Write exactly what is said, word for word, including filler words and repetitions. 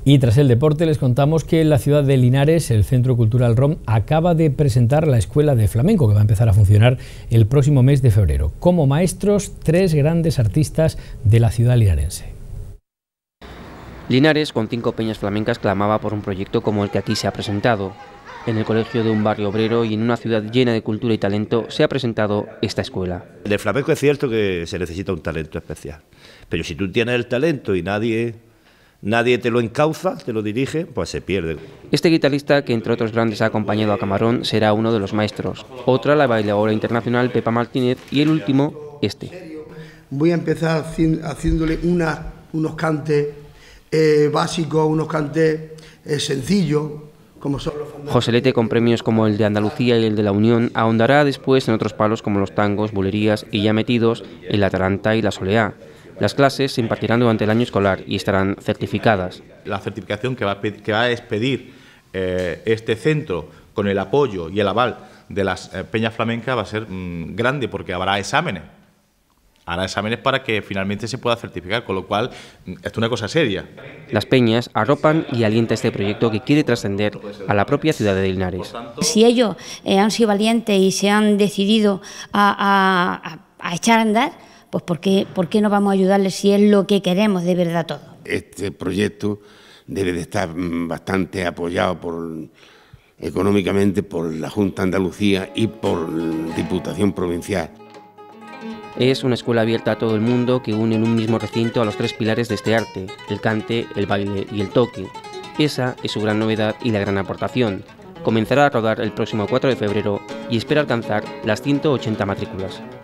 Y tras el deporte les contamos que en la ciudad de Linares el Centro Cultural Rom acaba de presentar la Escuela de Flamenco, que va a empezar a funcionar el próximo mes de febrero. Como maestros, tres grandes artistas de la ciudad linarense. Linares, con cinco peñas flamencas, clamaba por un proyecto como el que aquí se ha presentado. En el colegio de un barrio obrero y en una ciudad llena de cultura y talento se ha presentado esta escuela. Del flamenco es cierto que se necesita un talento especial, pero si tú tienes el talento y nadie... nadie te lo encauza, te lo dirige, pues se pierde. Este guitarrista, que entre otros grandes ha acompañado a Camarón, será uno de los maestros. Otra, la bailadora internacional Pepa Martínez, y el último, este. Voy a empezar haciéndole una, unos cantes eh, básicos, unos cantes eh, sencillos, como son los fandangos. Joselete, con premios como el de Andalucía y el de la Unión, ahondará después en otros palos como los tangos, bulerías y ya metidos en la taranta y la soleá. Las clases se impartirán durante el año escolar y estarán certificadas. La certificación que va a, que va a expedir eh, este centro con el apoyo y el aval de las eh, peñas flamencas va a ser mmm, grande, porque habrá exámenes. Habrá exámenes para que finalmente se pueda certificar, con lo cual esto es una cosa seria. Las peñas arropan y alientan este proyecto que quiere trascender a la propia ciudad de Linares. Si ellos eh, han sido valientes y se han decidido a, a, a echar a andar, pues ¿por qué, ¿por qué no vamos a ayudarles si es lo que queremos de verdad todos? Este proyecto debe de estar bastante apoyado por, económicamente por la Junta de Andalucía y por la Diputación Provincial. Es una escuela abierta a todo el mundo que une en un mismo recinto a los tres pilares de este arte, el cante, el baile y el toque. Esa es su gran novedad y la gran aportación. Comenzará a rodar el próximo cuatro de febrero y espera alcanzar las ciento ochenta matrículas.